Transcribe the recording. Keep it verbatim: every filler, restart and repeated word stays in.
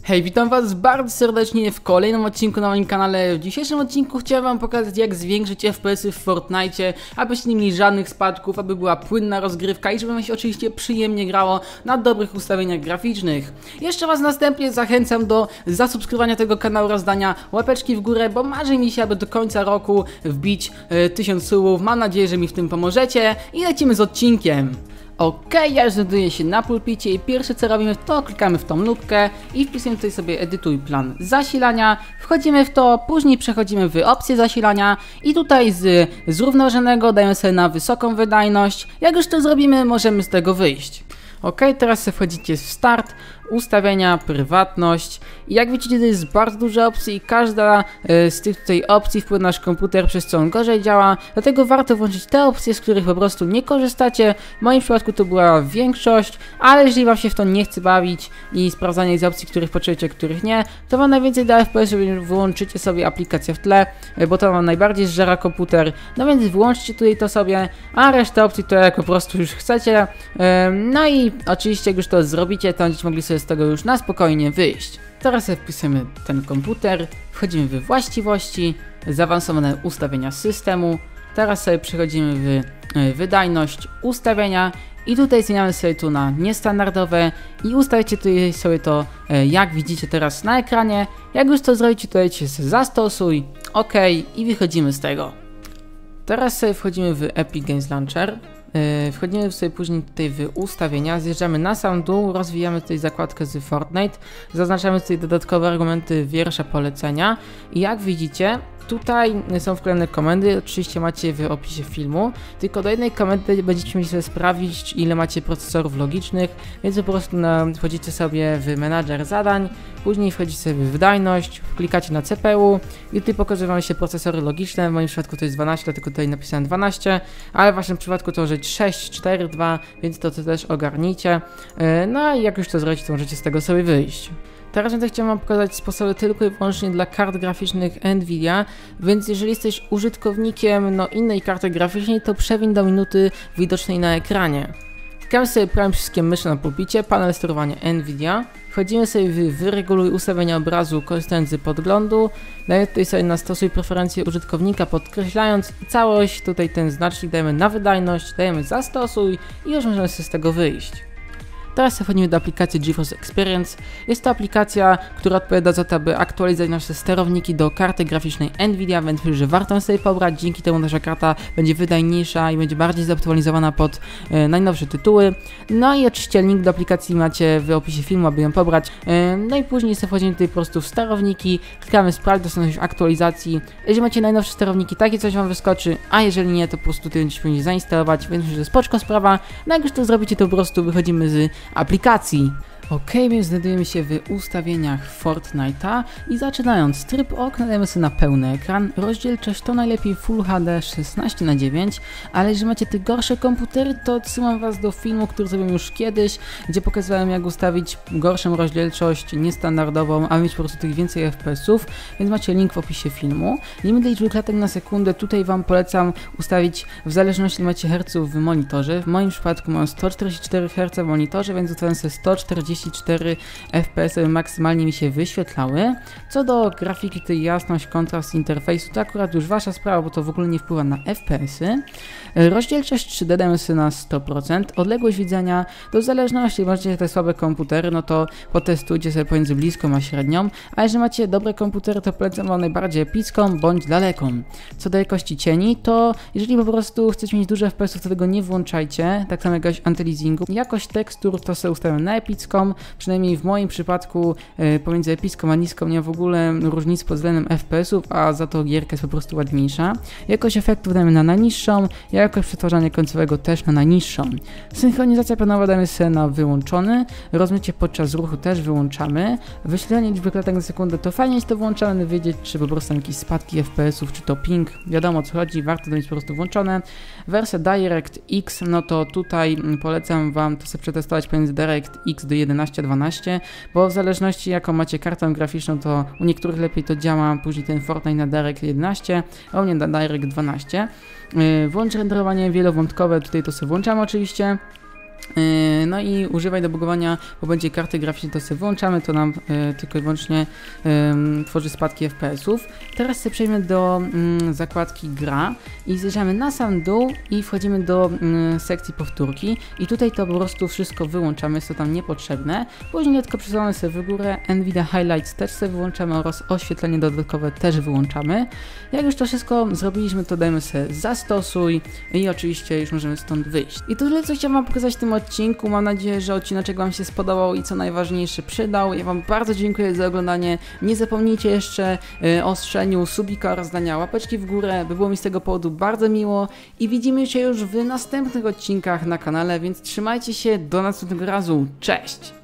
Hej, witam was bardzo serdecznie w kolejnym odcinku na moim kanale. W dzisiejszym odcinku chciałem wam pokazać, jak zwiększyć F P S y w Fortnite, abyście nie mieli żadnych spadków, aby była płynna rozgrywka i żeby wam się oczywiście przyjemnie grało na dobrych ustawieniach graficznych. Jeszcze was następnie zachęcam do zasubskrybowania tego kanału oraz dania łapeczki w górę, bo marzy mi się, aby do końca roku wbić e, tysiąc subów. Mam nadzieję, że mi w tym pomożecie i lecimy z odcinkiem. Ok, ja już znajduję się na pulpicie i pierwsze co robimy, to klikamy w tą lupkę i wpisujemy tutaj sobie edytuj plan zasilania, wchodzimy w to, później przechodzimy w opcję zasilania i tutaj z zrównoważonego dajemy sobie na wysoką wydajność. Jak już to zrobimy, możemy z tego wyjść. Ok, teraz sobie wchodzicie w start, ustawienia, prywatność i jak widzicie, to jest bardzo dużo opcji i każda y, z tych tutaj opcji wpływa na nasz komputer, przez co on gorzej działa, dlatego warto włączyć te opcje, z których po prostu nie korzystacie. W moim przypadku to była większość, ale jeżeli wam się w to nie chce bawić i sprawdzanie z opcji, których potrzebujecie, których nie, to wam najwięcej da F P S, że wyłączycie sobie aplikację w tle, y, bo to wam najbardziej zżera komputer, no więc wyłączcie tutaj to sobie, a resztę opcji to jak po prostu już chcecie, y, no i oczywiście jak już to zrobicie, to będziecie mogli sobie z tego już na spokojnie wyjść. Teraz sobie wpisujemy ten komputer, wchodzimy w właściwości, zaawansowane ustawienia systemu, teraz sobie przechodzimy w wydajność, ustawienia i tutaj zmieniamy sobie tu na niestandardowe i ustawicie tutaj sobie to, jak widzicie teraz na ekranie. Jak już to zrobicie, to dajcie sobie zastosuj, OK i wychodzimy z tego. Teraz sobie wchodzimy w Epic Games Launcher. Wchodzimy sobie później tutaj w ustawienia, zjeżdżamy na sam dół, rozwijamy tutaj zakładkę z Fortnite, zaznaczamy tutaj dodatkowe argumenty wiersza polecenia i jak widzicie, tutaj są wklejone komendy, oczywiście macie w opisie filmu, tylko do jednej komendy będziecie mieli sobie sprawdzić, ile macie procesorów logicznych, więc po prostu na, wchodzicie sobie w menadżer zadań, później wchodzicie sobie w wydajność, klikacie na C P U i tutaj pokazują wam się procesory logiczne, w moim przypadku to jest dwanaście, dlatego tutaj napisałem dwanaście, ale w waszym przypadku to może być sześć, cztery, dwa, więc to, to też ogarnijcie, no i jak już to zrobicie, to możecie z tego sobie wyjść. Teraz będę chciał wam pokazać sposoby tylko i wyłącznie dla kart graficznych Nvidia, więc jeżeli jesteś użytkownikiem no, innej karty graficznej, to przewiń do minuty widocznej na ekranie. Klikamy sobie prawym przyciskiem myszy na pulpicie, panel sterowania Nvidia, wchodzimy sobie w wyreguluj ustawienia obrazu korzystając z podglądu, dajemy tutaj sobie na stosuj preferencje użytkownika podkreślając całość, tutaj ten znacznik dajemy na wydajność, dajemy zastosuj i już możemy sobie z tego wyjść. Teraz przechodzimy do aplikacji GeForce Experience. Jest to aplikacja, która odpowiada za to, aby aktualizować nasze sterowniki do karty graficznej Nvidia, więc myślę, że warto sobie pobrać, dzięki temu nasza karta będzie wydajniejsza i będzie bardziej zaktualizowana pod e, najnowsze tytuły. No i oczywiście link do aplikacji macie w opisie filmu, aby ją pobrać. E, no i później sobie wchodzimy tutaj po prostu w sterowniki, klikamy sprawdź dostępność aktualizacji. Jeżeli macie najnowsze sterowniki, takie coś wam wyskoczy, a jeżeli nie, to po prostu tutaj będziecie powinni zainstalować, więc myślę, że spoczko sprawa. No jak już to zrobicie, to po prostu wychodzimy z aplikacji. Ok, więc znajdujemy się w ustawieniach Fortnite'a i zaczynając tryb okna dajemy sobie na pełny ekran, rozdzielczość to najlepiej Full H D szesnaście na dziewięć, ale jeżeli macie te gorsze komputery, to odsyłam was do filmu, który zrobiłem już kiedyś, gdzie pokazywałem jak ustawić gorszą rozdzielczość, niestandardową, a mieć po prostu tych więcej F P S ów, więc macie link w opisie filmu. Limit liczby klatek na sekundę, tutaj wam polecam ustawić w zależności ile macie herców w monitorze. W moim przypadku mam sto czterdzieści cztery herce w monitorze, więc ustawiam sobie sto czterdzieści cztery F P S y maksymalnie mi się wyświetlały. Co do grafiki, tej jasność, kontrast interfejsu, to akurat już wasza sprawa, bo to w ogóle nie wpływa na F P S y. Rozdzielczość trzy D dajemy sobie na sto procent. Odległość widzenia, to w zależności, jeżeli macie te słabe komputery, no to potestujcie sobie pomiędzy bliską a średnią, a jeżeli macie dobre komputery, to polecam wam najbardziej epicką bądź daleką. Co do jakości cieni, to jeżeli po prostu chcecie mieć dużo F P S ów, to tego nie włączajcie, tak samo jak antyleasingu. Jakość tekstur to sobie ustawiam na epicką, przynajmniej w moim przypadku e, pomiędzy epicką a niską nie ma w ogóle różnic pod względem F P S ów, a za to gierka jest po prostu ładniejsza. Jakość efektów dajemy na najniższą, jakość przetwarzania końcowego też na najniższą. Synchronizacja pionowa dajemy sobie na wyłączony, rozmycie podczas ruchu też wyłączamy. Wyświetlanie liczby klatek na sekundę to fajnie jest to włączone, wiedzieć czy po prostu jakieś spadki F P S ów, czy to ping, wiadomo o co chodzi, warto to mieć po prostu włączone. Wersja DirectX, no to tutaj polecam wam to sobie przetestować pomiędzy DirectX do jedenaście dwanaście, bo w zależności jaką macie kartę graficzną, to u niektórych lepiej to działa, później ten Fortnite na Direct jedenaście, a u mnie na Direct dwanaście. Włącz renderowanie wielowątkowe, tutaj to sobie włączamy oczywiście. No i używaj do bugowania, bo będzie karty graficzne, to sobie włączamy, to nam y, tylko i wyłącznie y, tworzy spadki F P S-ów. Teraz sobie przejdziemy do y, zakładki gra i zjeżdżamy na sam dół i wchodzimy do y, sekcji powtórki i tutaj to po prostu wszystko wyłączamy, jest to tam niepotrzebne. Później tylko przesuwamy sobie w górę, Nvidia Highlights też sobie wyłączamy oraz oświetlenie dodatkowe też wyłączamy. Jak już to wszystko zrobiliśmy, to dajemy sobie zastosuj i oczywiście już możemy stąd wyjść. I to tyle, co chciałem wam pokazać w tym odcinku. Mam nadzieję, że odcineczek wam się spodobał i co najważniejsze przydał. Ja wam bardzo dziękuję za oglądanie. Nie zapomnijcie jeszcze y, o strzeniu subika oraz dania łapeczki w górę, by było mi z tego powodu bardzo miło i widzimy się już w następnych odcinkach na kanale, więc trzymajcie się, do następnego razu, cześć!